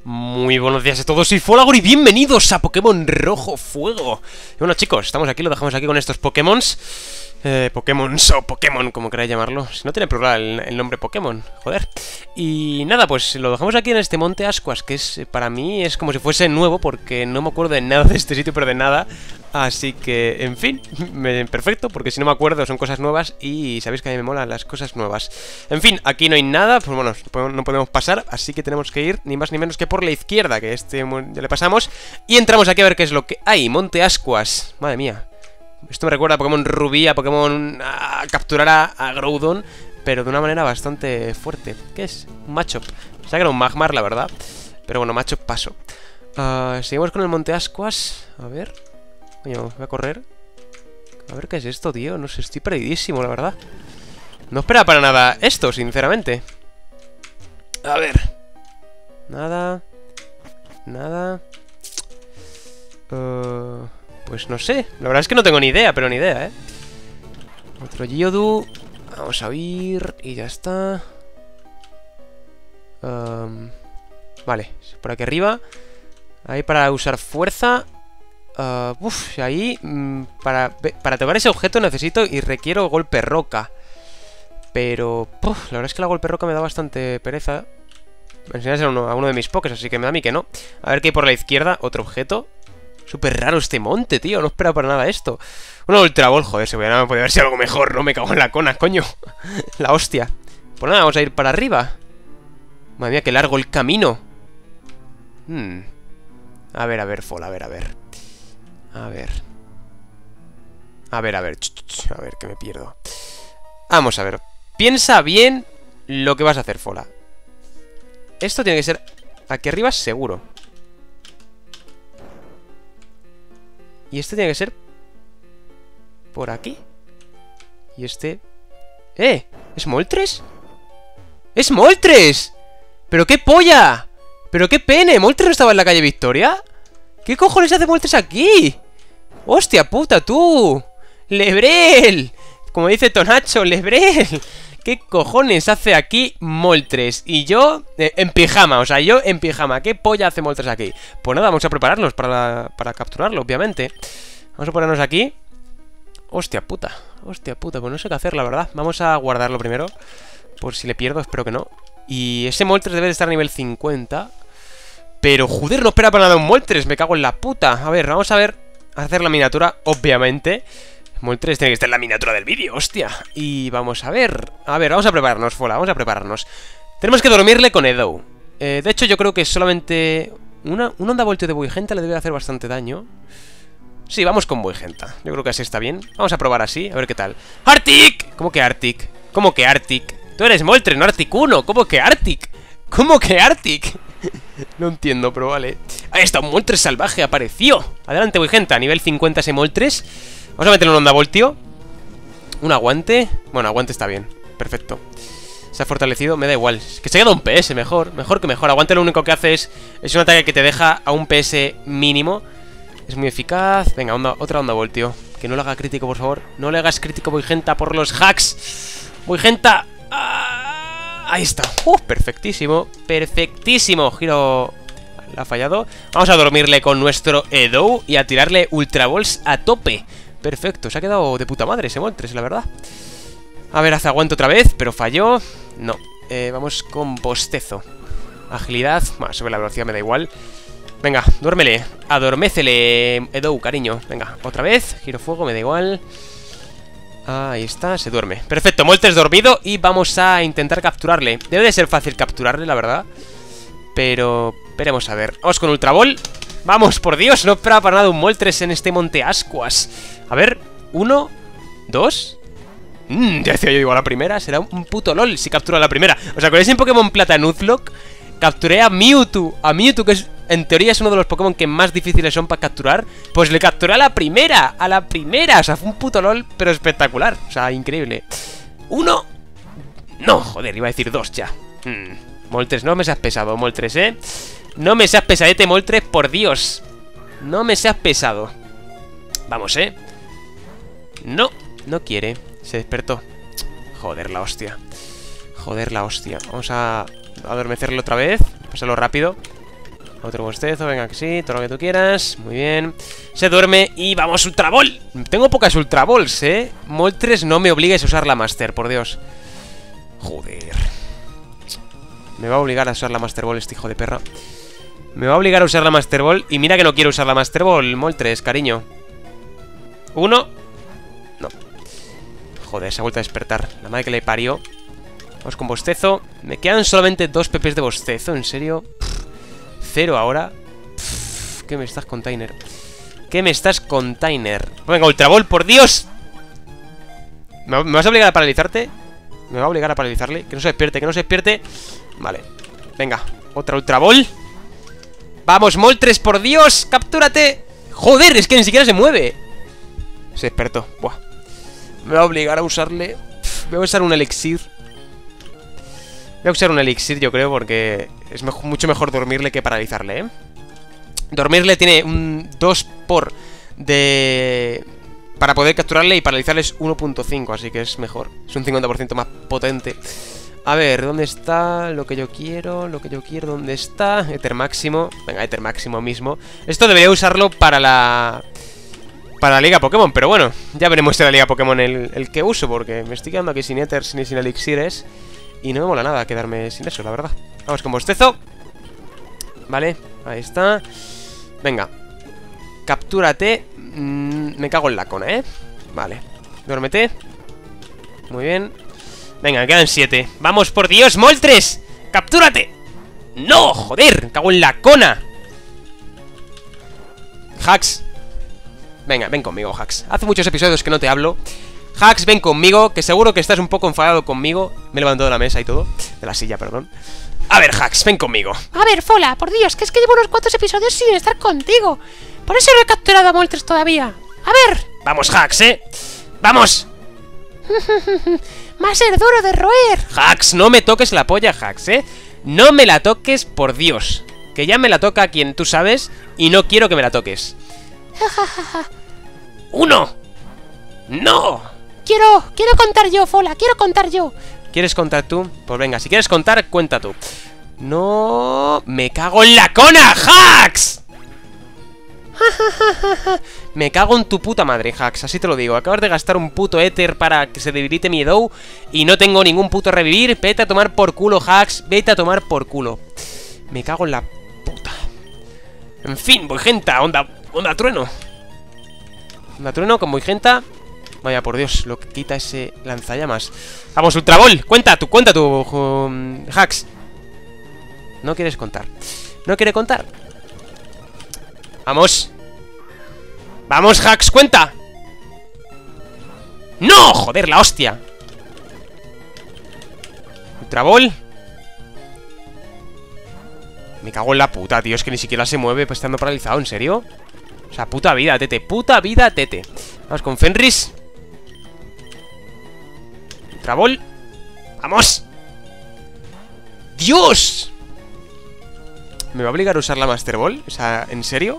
Muy buenos días a todos, soy Folagor y bienvenidos a Pokémon Rojo Fuego. Y bueno chicos, estamos aquí, lo dejamos aquí con estos Pokémons. Pokémons o Pokémon, como queráis llamarlo. Si no tiene plural el nombre Pokémon, joder. Y nada, pues lo dejamos aquí en este Monte Ascuas, que es para mí es como si fuese nuevo, porque no me acuerdo de nada de este sitio, pero de nada. Así que, en fin, perfecto, porque si no me acuerdo son cosas nuevas y sabéis que a mí me molan las cosas nuevas. En fin, aquí no hay nada, pues bueno, no podemos pasar, así que tenemos que ir ni más ni menos que por la izquierda, que ya le pasamos. Y entramos aquí a ver qué es lo que hay. Monte Ascuas, madre mía. Esto me recuerda a Pokémon Rubí, a Pokémon capturar a Groudon, pero de una manera bastante fuerte. ¿Qué es? Un Machop. O sea que era un Magmar, la verdad. Pero bueno, Machop paso. Seguimos con el Monte Ascuas. A ver. Coño, voy a correr. A ver qué es esto, tío. No sé, estoy perdidísimo, la verdad. No esperaba para nada esto, sinceramente. A ver. Nada. Nada. Pues no sé. La verdad es que no tengo ni idea, pero ni idea, ¿eh? Otro Geodude. Vamos a ir. Y ya está. Vale, por aquí arriba. Ahí para usar fuerza. Ahí para tocar ese objeto necesito y requiero golpe roca. Pero la verdad es que la golpe roca me da bastante pereza. Me enseñas a uno de mis pokés, así que me da a mí que no. A ver qué hay por la izquierda, otro objeto. Súper raro este monte, tío, no esperaba para nada esto. Una Ultra Ball, joder, se podría haber sido algo mejor, no me cago en la cona, coño. La hostia. Pues nada, vamos a ir para arriba. Madre mía, qué largo el camino. A ver, Fol, a ver. A ver, que me pierdo. Vamos a ver. Piensa bien lo que vas a hacer, Fola. Esto tiene que ser aquí arriba seguro. Y este tiene que ser por aquí. Y este... ¿Es Moltres? ¡Es Moltres! ¡Pero qué polla! ¡Pero qué pene! ¿Moltres no estaba en la calle Victoria? ¿Qué cojones hace Moltres aquí? ¡Hostia puta, tú! ¡Lebrel! Como dice Tonacho, ¡Lebrel! ¿Qué cojones hace aquí Moltres? Y yo en pijama, o sea, yo en pijama. ¿Qué polla hace Moltres aquí? Pues nada, vamos a prepararnos para capturarlo, obviamente. Vamos a ponernos aquí. Hostia puta, pues no sé qué hacer, la verdad. Vamos a guardarlo primero, por si le pierdo, espero que no. Y ese Moltres debe de estar a nivel 50. Pero joder, no espera para nada un Moltres, me cago en la puta. A ver, vamos a hacer la miniatura, obviamente. Moltres tiene que estar en la miniatura del vídeo, hostia. Y vamos a ver. Vamos a prepararnos, Fola, vamos a prepararnos. Tenemos que dormirle con Edo. De hecho, yo creo que solamente un onda voltio de Boigenta le debe hacer bastante daño. Sí, vamos con Boigenta. Yo creo que así está bien. Vamos a probar así, a ver qué tal. ¡Arctic! ¿Cómo que Arctic? ¿Cómo que Arctic? Tú eres Moltres, no Articuno. ¿Cómo que Arctic? ¿Cómo que Arctic? No entiendo, pero vale. Ahí está, un Moltres salvaje, apareció. Adelante, Boigenta, nivel 50 ese Moltres. Vamos a meterle un onda voltio. Un aguante. Bueno, aguante está bien, perfecto. Se ha fortalecido, me da igual. Que se queda un PS, mejor que mejor. Aguante lo único que hace es un ataque que te deja a un PS mínimo. Es muy eficaz. Venga, otra onda voltio. Que no le haga crítico, por favor. No le hagas crítico, Boigenta, por los hacks. Boigenta. Ahí está. Perfectísimo. Perfectísimo. Giro. La ha fallado. Vamos a dormirle con nuestro Edo y a tirarle Ultra Balls a tope. Perfecto, se ha quedado de puta madre ese Moltres, la verdad. A ver, hace aguante otra vez, pero falló. No, vamos con Bostezo. Agilidad, bueno, sobre la velocidad me da igual. Venga, duérmele, adormécele, Edo, cariño. Venga, otra vez, giro fuego, me da igual. Ahí está, se duerme. Perfecto, Moltres dormido y vamos a intentar capturarle. Debe de ser fácil capturarle, la verdad. Pero, veremos a ver. Vamos con Ultra Ball. Vamos, por Dios, no esperaba para nada un Moltres en este Monte Ascuas. A ver, 1, 2. Ya decía yo, igual a la primera. Será un puto LOL si captura la primera. O sea, con ese Pokémon Plata Nuzlocke capturé a Mewtwo. A Mewtwo, que en teoría es uno de los Pokémon que más difíciles son para capturar. Pues le capturé a la primera. A la primera, o sea, fue un puto LOL, pero espectacular. O sea, increíble. 1. No, joder, iba a decir 2 ya. Moltres, no me seas pesado, Moltres, no me seas pesadete, Moltres, por Dios. No me seas pesado. Vamos, No, no quiere. Se despertó. Joder, la hostia. Joder, la hostia. Vamos a adormecerlo otra vez. Pásalo rápido. Otro bostezo, venga que sí, todo lo que tú quieras. Muy bien. Se duerme y vamos, Ultra Ball. Tengo pocas Ultra Balls, Moltres, no me obligues a usar la Master, por Dios. Joder. Me va a obligar a usar la Master Ball este hijo de perra. Me va a obligar a usar la Master Ball. Y mira que no quiero usar la Master Ball, Moltres, cariño. 1. No. Joder, se ha vuelto a despertar. La madre que le parió. Vamos con bostezo. Me quedan solamente 2 pp's de bostezo, ¿en serio? 0 ahora. ¿Qué me estás, container? ¿Qué me estás, container? Venga, Ultra Ball, por Dios. ¿Me vas a obligar a paralizarte? Me va a obligar a paralizarle. Que no se despierte, que no se despierte. Vale. Venga, otra Ultra Ball. Vamos, Moltres, por Dios. Captúrate. Joder, es que ni siquiera se mueve. Se despertó. Buah. Me va a obligar a usarle. Voy a usar un elixir. Voy a usar un elixir, yo creo, porque es mucho mejor dormirle que paralizarle, Dormirle tiene un 2 por de... para poder capturarle, y paralizarle es 1.5, así que es mejor. Es un 50% más potente. A ver, ¿dónde está lo que yo quiero? Lo que yo quiero, ¿dónde está? Ether máximo. Venga, Ether máximo mismo. Esto debería usarlo para la Liga Pokémon, pero bueno, ya veremos en la Liga Pokémon el que uso, porque me estoy quedando aquí sin Ethers ni sin elixires. Y no me mola nada quedarme sin eso, la verdad. Vamos con bostezo. Vale, ahí está. Venga. Captúrate. Me cago en la cona, Vale. Duérmete. Muy bien. Venga, me quedan 7. ¡Vamos, por Dios, Moltres! ¡Captúrate! ¡No, joder! Me cago en la cona. Hax. Venga, ven conmigo, Hax. Hace muchos episodios que no te hablo. Hax, ven conmigo, que seguro que estás un poco enfadado conmigo. Me he levantado de la mesa y todo. De la silla, perdón. A ver, Hax, ven conmigo. A ver, Fola, por Dios, que es que llevo unos cuantos episodios sin estar contigo. Por eso no he capturado a Moltres todavía. A ver. Vamos, Hax, ¡vamos! Va a ser duro de roer. Hax, no me toques la polla, Hax, No me la toques, por Dios. Que ya me la toca quien tú sabes y no quiero que me la toques. 1. ¡No! Quiero contar yo, Fola, quiero contar yo. ¿Quieres contar tú? Pues venga, si quieres contar, cuenta tú. ¡No! ¡Me cago en la cona, Hax! Me cago en tu puta madre, Hax, así te lo digo. Acabas de gastar un puto éter para que se debilite mi Edow y no tengo ningún puto revivir. Vete a tomar por culo, Hax. Vete a tomar por culo. Me cago en la puta. En fin, Voigenta, onda trueno. Onda trueno con Voigenta. Vaya por Dios, lo que quita ese lanzallamas. Vamos, Ultra Ball, cuenta tú, Hax. No quieres contar. No quiere contar. Vamos. Vamos, Hax, cuenta. ¡No! Joder, la hostia. Ultra Ball. Me cago en la puta, tío. Es que ni siquiera se mueve, pues estando paralizado, ¿en serio? O sea, puta vida, tete. Puta vida, tete. Vamos con Fenris. Ultra Ball. ¡Vamos! ¡Dios! ¿Me va a obligar a usar la Master Ball? O sea, ¿en serio?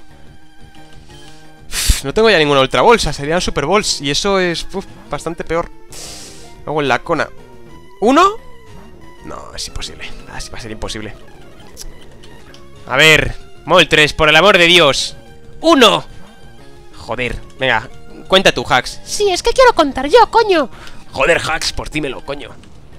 No tengo ya ninguna Ultra Ball, o sea, serían Super Balls. Y eso es bastante peor. Hago en la cona. ¿1? No, es imposible. Así va a ser imposible. A ver, Moltres, por el amor de Dios. 1. Joder, venga, cuenta tú, Hax. Sí, es que quiero contar yo, coño. Joder, Hax, por ti me lo, coño.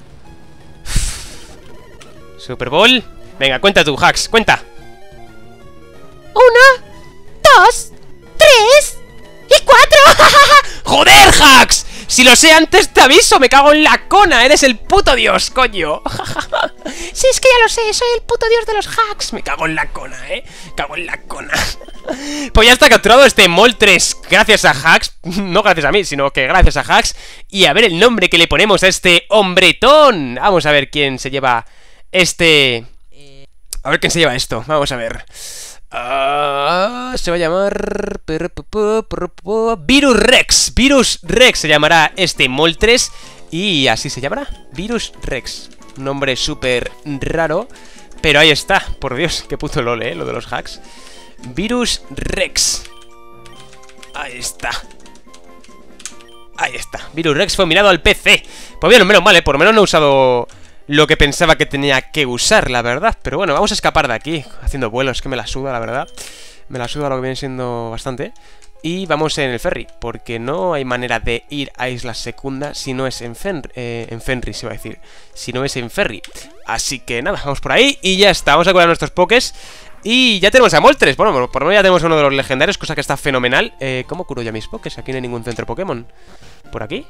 Super Bowl. Venga, cuenta tú, Hax, cuenta. 1, 2, 3 y 4. ¡Joder, Hax! Si lo sé antes te aviso, me cago en la cona. Eres el puto dios, coño. Sí, es que ya lo sé, soy el puto dios de los hacks. Me cago en la cona, cago en la cona. Pues ya está capturado este Moltres. Gracias a Hax. No gracias a mí, sino que gracias a Hax. Y a ver el nombre que le ponemos a este hombretón. Vamos a ver quién se lleva este... A ver quién se lleva esto. Vamos a ver. Se va a llamar... Virus Rex. Virus Rex se llamará este Moltres. Y así se llamará. Virus Rex. Un nombre súper raro. Pero ahí está. Por Dios, qué puto lol, lo de los hacks. Virus Rex. Ahí está. Ahí está. Virus Rex fue mirado al PC. Pues bien, menos mal, por lo menos no he usado lo que pensaba que tenía que usar, la verdad. Pero bueno, vamos a escapar de aquí, haciendo vuelos, que me la suda, la verdad. Me la suda lo que viene siendo bastante. Y vamos en el ferry, porque no hay manera de ir a Isla Secunda si no es en Fenris, se va a decir. Si no es en ferry. Así que nada, vamos por ahí y ya está. Vamos a curar nuestros pokés. Y ya tenemos a Moltres. Bueno, por lo menos ya tenemos uno de los legendarios, cosa que está fenomenal. ¿Cómo curo ya mis pokés? Aquí no hay ningún centro Pokémon. ¿Por aquí?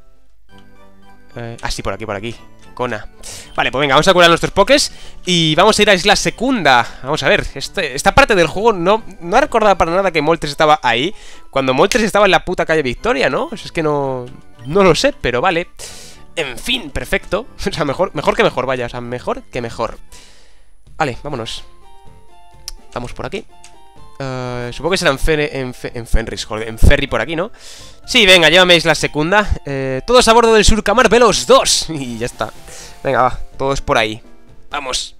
Sí, por aquí. Kona. Vale, pues venga, vamos a curar nuestros pokés y vamos a ir a Isla Secunda. Vamos a ver, esta parte del juego no recordaba para nada que Moltres estaba ahí, cuando Moltres estaba en la puta calle Victoria, ¿no? Es que no lo sé, pero vale. En fin, perfecto. O sea, mejor que mejor, vaya, o sea, mejor que mejor. Vale, vámonos. Vamos por aquí. Supongo que será en Fenris, joder, en ferry por aquí, ¿no? Sí, venga, llévame a Isla Secunda. Todos a bordo del Surcamar Veloz 2. Y ya está. Venga, va, todos por ahí. Vamos.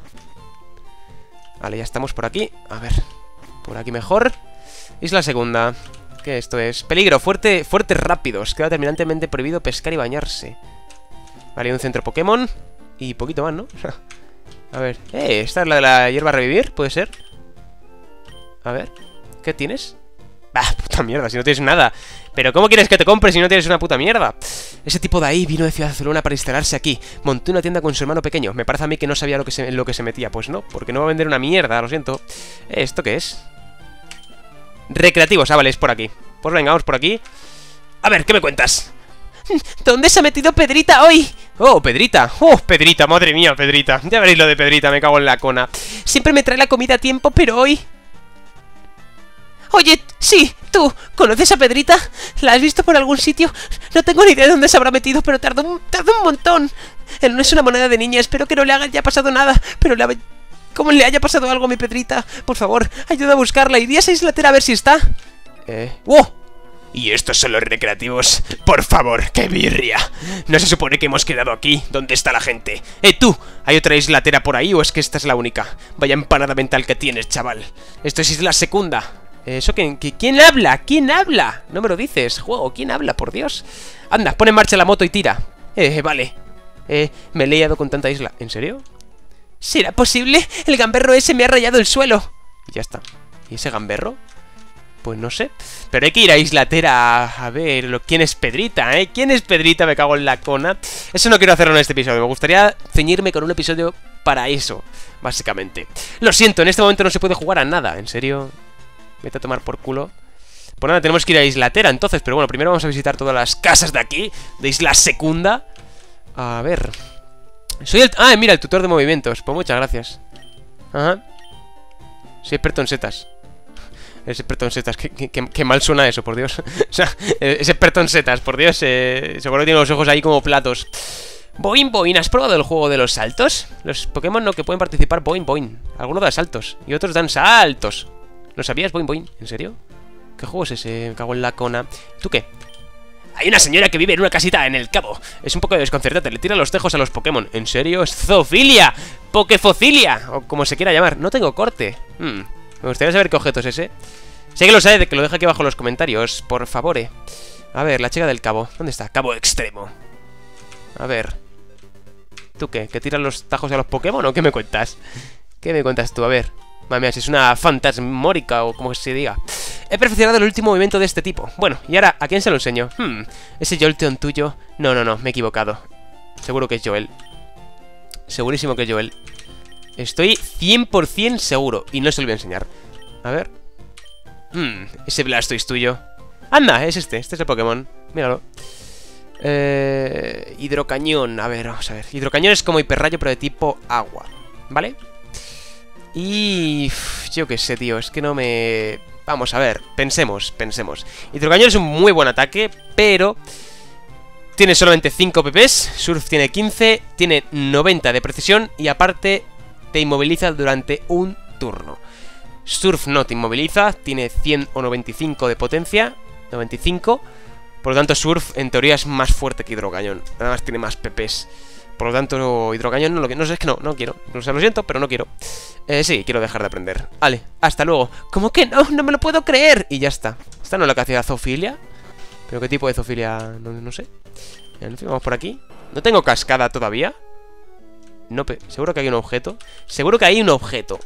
Vale, ya estamos por aquí. A ver, por aquí mejor. Isla Secunda. ¿Qué esto es? Peligro, fuertes rápidos. Queda terminantemente prohibido pescar y bañarse. Vale, hay un centro Pokémon. Y poquito más, ¿no? A ver, esta es la de la hierba revivir, ¿puede ser? A ver, ¿qué tienes? Bah, puta mierda, si no tienes nada. Pero ¿cómo quieres que te compre si no tienes una puta mierda? Ese tipo de ahí vino de Ciudad Azulona para instalarse aquí. Montó una tienda con su hermano pequeño. Me parece a mí que no sabía en lo que se metía. Pues no, porque no va a vender una mierda, lo siento. ¿Esto qué es? Recreativos, vale, es por aquí. Pues venga, vamos por aquí. A ver, ¿qué me cuentas? ¿Dónde se ha metido Pedrita hoy? Oh, Pedrita. Oh, Pedrita, madre mía, Pedrita. Ya veréis lo de Pedrita, me cago en la cona. Siempre me trae la comida a tiempo, pero hoy... Oye, sí, tú, ¿conoces a Pedrita? ¿La has visto por algún sitio? No tengo ni idea de dónde se habrá metido, pero tardó un montón. Él no es una moneda de niña, espero que no le haya pasado nada, pero ¿cómo le haya pasado algo a mi Pedrita? Por favor, ayuda a buscarla. ¿Irías a Islatera a ver si está? ¡Wow! ¿Y estos son los recreativos? Por favor, qué birria. ¿No se supone que hemos quedado aquí? ¿Dónde está la gente? ¡Tú! ¿Hay otra islatera por ahí o es que esta es la única? Vaya empanada mental que tienes, chaval. Esto es Isla Secunda. ¿Eso quién habla? ¿Quién habla? No me lo dices, juego. ¿Quién habla, por Dios? Anda, pon en marcha la moto y tira. Vale. Me he liado con tanta isla. ¿En serio? ¿Será posible? El gamberro ese me ha rayado el suelo. Y ya está. ¿Y ese gamberro? Pues no sé. Pero hay que ir a Islatera a ver quién es Pedrita, ¿eh? ¿Quién es Pedrita? Me cago en la cona. Eso no quiero hacerlo en este episodio. Me gustaría ceñirme con un episodio para eso, básicamente. Lo siento, en este momento no se puede jugar a nada. ¿En serio? Vete a tomar por culo. Pues nada, tenemos que ir a Islatera entonces. Pero bueno, primero vamos a visitar todas las casas de aquí, de Isla Secunda. A ver. Soy el... Ah, mira, el tutor de movimientos. Pues muchas gracias. Ajá. Soy experto en setas. Es experto en setas. Qué mal suena eso, por Dios. O sea, es experto en setas, por Dios. Seguro que tiene los ojos ahí como platos. Boing, boing. ¿Has probado el juego de los saltos? Los Pokémon no que pueden participar, boing, boing. Algunos dan saltos y otros dan saltos. ¿Lo sabías, boing, boing? ¿En serio? ¿Qué juego es ese? Me cago en la cona. ¿Tú qué? Hay una señora que vive en una casita en el Cabo. Es un poco desconcertante, le tira los tejos a los Pokémon. ¿En serio? ¡Es zoofilia! ¡Pokefocilia! O como se quiera llamar. No tengo corte. Me gustaría saber qué objeto es ese. Sé que lo sabe, de que lo deja aquí abajo en los comentarios. Por favor. A ver, la chica del Cabo. ¿Dónde está? Cabo Extremo. A ver. ¿Tú qué? ¿Que tiras los tajos a los Pokémon o qué me cuentas? ¿Qué me cuentas tú? A ver. Madre mía, si es una fantasmórica o como se diga. He perfeccionado el último movimiento de este tipo. Bueno, y ahora, ¿a quién se lo enseño? ¿Ese Jolteon tuyo? No, me he equivocado. Seguro que es Joel. Segurísimo que es Joel. Estoy 100% seguro. Y no se lo voy a enseñar. A ver. Ese Blastoise tuyo. Anda, es este es el Pokémon. Míralo. Hidrocañón. A ver, vamos a ver. Hidrocañón es como hiperrayo, pero de tipo agua. ¿Vale? Y... yo qué sé, tío, es que no me... Vamos a ver, pensemos. Hidrocañón es un muy buen ataque, pero... tiene solamente 5 PPs, Surf tiene 15, tiene 90 de precisión y aparte te inmoviliza durante un turno. Surf no te inmoviliza, tiene 100 o 95 de potencia, 95, por lo tanto Surf en teoría es más fuerte que Hidrocañón, además tiene más PPs. Por lo tanto, Hidrocañón no sé, es que no quiero. O sea, lo siento, pero no quiero. Sí, quiero dejar de aprender. Vale, hasta luego. ¿Cómo que no? No me lo puedo creer. Y ya está. ¿Esta no es la que hacía zoofilia? ¿Pero qué tipo de zoofilia? No sé. En fin, vamos por aquí. ¿No tengo cascada todavía? No, seguro que hay un objeto. Seguro que hay un objeto.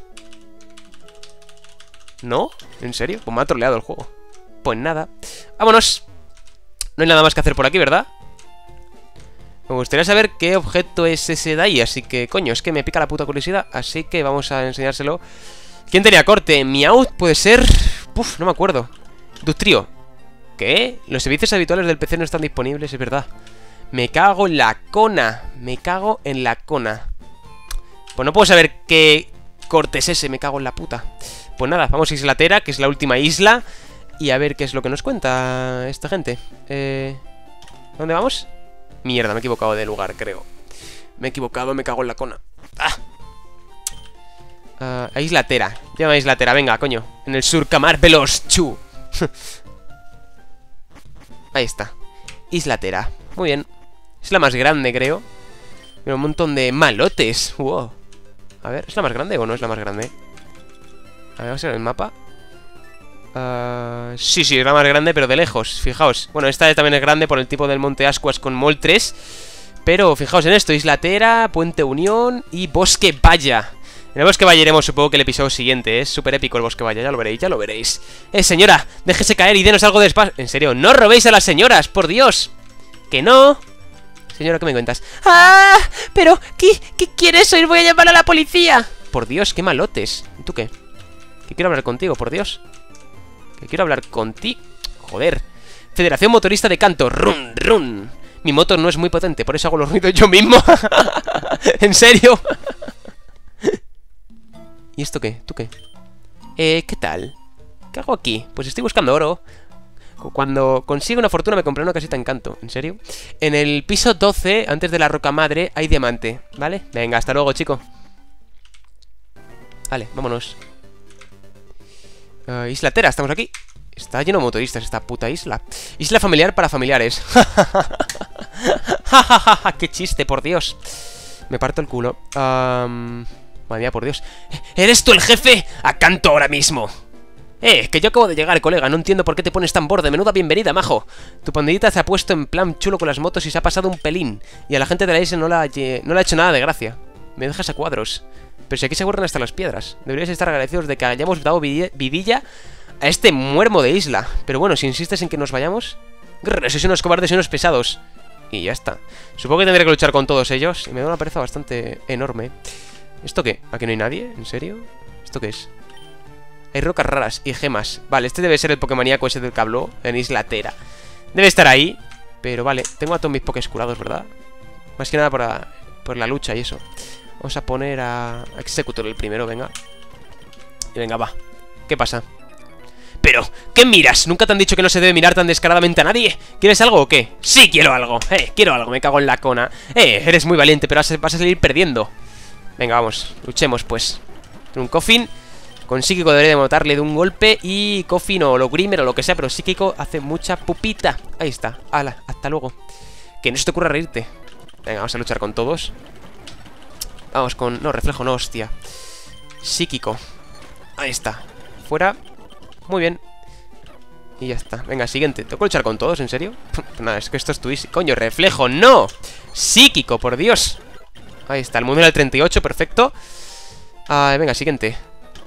¿No? ¿En serio? Pues me ha troleado el juego. Pues nada. ¡Vámonos! No hay nada más que hacer por aquí, ¿verdad? Me gustaría saber qué objeto es ese de ahí. Así que, coño, es que me pica la puta curiosidad. Así que vamos a enseñárselo. ¿Quién tenía corte? Meowth puede ser... Puf, no me acuerdo. Dugtrio. ¿Qué? Los servicios habituales del PC no están disponibles, es verdad. Me cago en la cona. Me cago en la cona. Pues no puedo saber qué corte es ese, me cago en la puta. Pues nada, vamos a Isla Tera, que es la última isla. Y a ver qué es lo que nos cuenta esta gente. ¿Dónde vamos? Mierda, me he equivocado de lugar, creo. Me he equivocado, me cago en la cona. A Isla Tera. Llama a Isla Tera, venga, coño. En el Surcamar Veloz, chu. Ahí está. Isla Tera. Muy bien. Es la más grande, creo. Pero un montón de malotes. Wow. A ver, ¿es la más grande o no es la más grande? A ver, vamos a ver el mapa. Sí, sí, es la más grande, pero de lejos. Fijaos. Bueno, esta también es grande por el tipo del Monte Ascuas con Moltres. Pero fijaos en esto. Isla Tera, Puente Unión y Bosque Valla. En el Bosque Valla iremos, supongo que el episodio siguiente. Es súper épico el Bosque Valla, ya lo veréis, ya lo veréis. Señora, déjese caer y denos algo de espacio. En serio, no robéis a las señoras, por Dios. Que no. Señora, ¿qué me cuentas? ¡Ah! Pero, ¿qué quieres oír? Voy a llamar a la policía. Por Dios, qué malotes. ¿Y tú qué? Que quiero hablar contigo, por Dios. Que quiero hablar contigo. Joder. Federación Motorista de Canto. Run, run. Mi motor no es muy potente, por eso hago los ruidos yo mismo. ¿En serio? ¿Y esto qué? ¿Tú qué? ¿Qué tal? ¿Qué hago aquí? Pues estoy buscando oro. Cuando consiga una fortuna me compraré una casita en Canto. ¿En serio? En el piso 12, antes de la roca madre, hay diamante. ¿Vale? Venga, hasta luego, chico. Vale, vámonos. Isla Tera, estamos aquí. Está lleno de motoristas esta puta isla. Isla familiar para familiares. ¡Qué chiste, por Dios! Me parto el culo. Madre mía, por Dios. ¿Eres tú el jefe? ¡A Canto ahora mismo! Que yo acabo de llegar, colega. No entiendo por qué te pones tan borde. Menuda bienvenida, majo. Tu pandillita se ha puesto en plan chulo con las motos y se ha pasado un pelín. Y a la gente de la isla no le ha hecho nada de gracia. Me dejas a cuadros. Pero si aquí se borran hasta las piedras. Deberíais estar agradecidos de que hayamos dado vidilla a este muermo de isla. Pero bueno, si insistes en que nos vayamos... Grrr, sois unos cobardes y unos pesados. Y ya está. Supongo que tendré que luchar con todos ellos. Y me da una pereza bastante enorme. ¿Esto qué? ¿Aquí no hay nadie? ¿En serio? ¿Esto qué es? Hay rocas raras y gemas. Vale, este debe ser el Pokémoníaco ese del que habló en Isla Tera. Debe estar ahí. Pero vale, tengo a todos mis Pokés curados, ¿verdad? Más que nada por la lucha y eso. Vamos a poner a Executor el primero, venga. Y venga, va. ¿Qué pasa? Pero, ¿qué miras? ¿Nunca te han dicho que no se debe mirar tan descaradamente a nadie? ¿Quieres algo o qué? Sí, quiero algo. Quiero algo, me cago en la cona. Eres muy valiente, pero vas a salir perdiendo. Venga, vamos, luchemos pues. Un Coffin. Con Psíquico debería de matarle de un golpe. Y Coffin o Grimer o lo que sea, pero Psíquico hace mucha pupita. Ahí está, hala, hasta luego. Que no se te ocurra reírte. Venga, vamos a luchar con todos. Vamos con... No, reflejo no, hostia. Psíquico. Ahí está. Fuera. Muy bien. Y ya está. Venga, siguiente. ¿Tengo que luchar con todos? ¿En serio? Pues nada, es que esto es tu easy. Coño, reflejo, no. Psíquico, por Dios. Ahí está, el mundial del 38, perfecto. Venga, siguiente.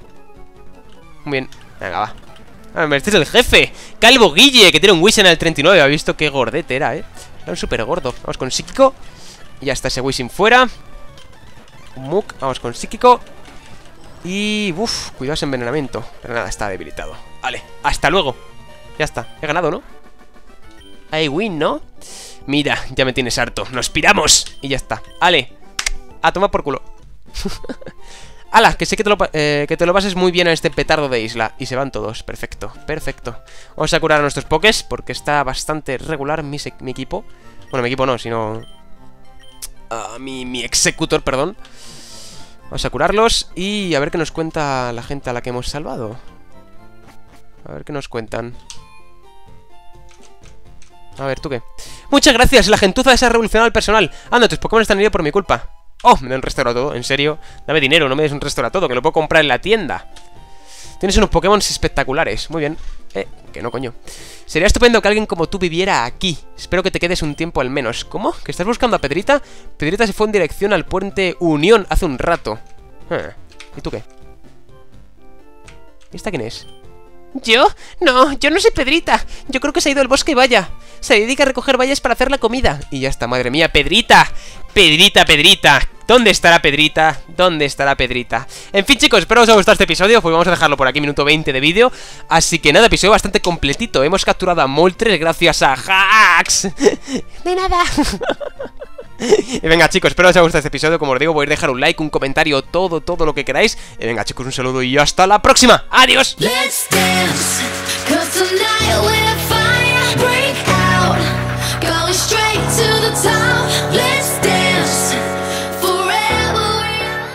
Muy bien, venga, va. Este es el jefe, Calvo Guille, que tiene un Wishing al 39. Ha visto qué gordete era, Era un súper gordo. Vamos con Psíquico. Y ya está ese Wishing fuera. Un Muk, vamos con Psíquico. Y... uff, cuidado ese envenenamiento. Pero nada, está debilitado. Vale, hasta luego. Ya está, he ganado, ¿no? I win, ¿no? Mira, ya me tienes harto. ¡Nos piramos! Y ya está, vale. A tomar por culo. ¡Hala! Que sé que te lo pases muy bien a este petardo de isla. Y se van todos, perfecto, perfecto. Vamos a curar a nuestros pokés, porque está bastante regular mi equipo. Bueno, mi equipo no, sino... mi Executor, perdón. Vamos a curarlos y a ver qué nos cuenta la gente a la que hemos salvado. A ver qué nos cuentan. A ver, ¿tú qué? Muchas gracias, la gentuza esa ha revolucionado el personal. Anda, tus Pokémon están heridos por mi culpa. Oh, me dan un restauratodo, ¿en serio? Dame dinero, no me des un restauratodo, que lo puedo comprar en la tienda. Tienes unos Pokémon espectaculares, muy bien. Que no, coño. Sería estupendo que alguien como tú viviera aquí. Espero que te quedes un tiempo al menos. ¿Cómo? ¿Que estás buscando a Pedrita? Pedrita se fue en dirección al puente Unión hace un rato. ¿Y tú qué? ¿Y esta quién es? ¿Yo? No, yo no soy Pedrita. Yo creo que se ha ido al bosque y vaya. Se dedica a recoger bayas para hacer la comida. Y ya está, madre mía. ¡Pedrita! ¡Pedrita, Pedrita! ¿Dónde estará Pedrita? ¿Dónde estará Pedrita? En fin, chicos, espero os haya gustado este episodio. Pues vamos a dejarlo por aquí, minuto 20 de vídeo. Así que nada, episodio bastante completito. Hemos capturado a Moltres gracias a hacks. De nada. Y venga, chicos, espero os haya gustado este episodio. Como os digo, voy a dejar un like, un comentario, todo lo que queráis. Y venga, chicos, un saludo y hasta la próxima. ¡Adiós! Let's dance, 'cause tonight we're